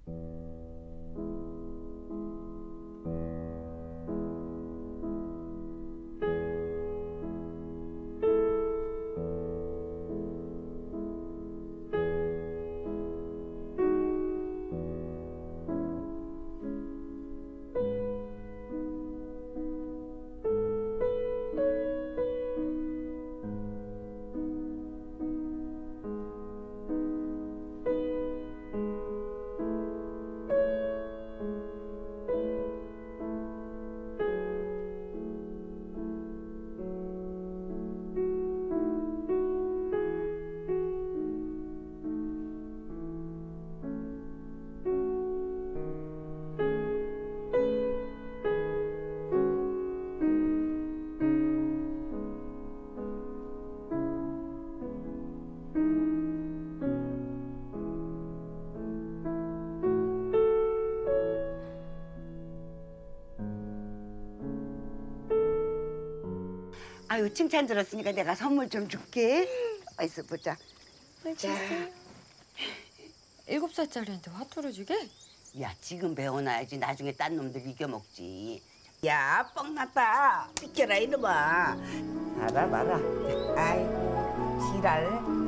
아유, 칭찬 들었으니까 내가 선물 좀 줄게. 어디서 보자. 자. 7살짜리한테 화투를 주게? 야, 지금 배워놔야지 나중에 딴 놈들 이겨먹지. 야, 뻥났다. 비켜라 이놈아. 봐라. 아이고, 지랄.